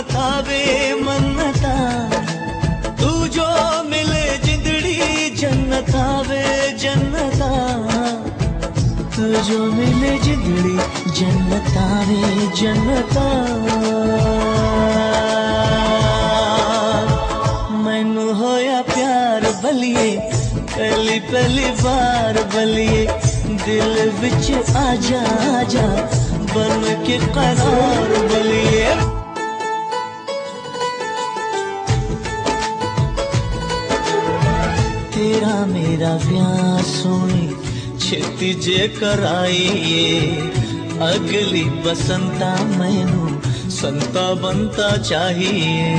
मन्नता वे मन्नता, तू जो मिले जिंदड़ी जन्नता वे जन्नता, तू जो मिले जिंदड़ी जन्नता वे जन्नता। मैनू होया प्यार बलिए पहली पहली बार बलिए, दिल विच आजा आजा बन के करार बलिए। तेरा मेरा ब्याह सोनी छेती जे कराइए, अगली बसंता मैनू संता बनता चाहिए।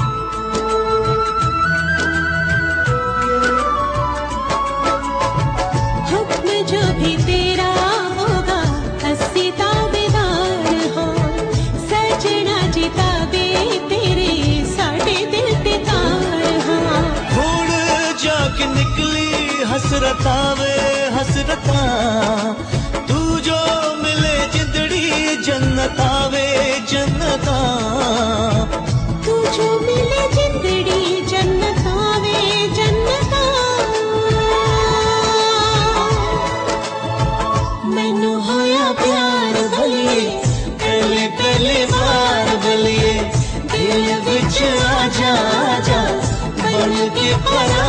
हुक्म जो भी तेरा होगा हस्ती ताबेदार हो, सजना जी ताबे तेरे साढ़े दिल ते तार हो। हुण जाके निकली हसरता वे हसरता, तू जो मिले जिंदड़ी जन्नता वे जन्नता, तू जो मिले जिंदड़ी जन्नता वे जन्नता। मैनू होया प्यार बलिए पहली पहली बार बलिए, दिल विच आजा आजा बन के परा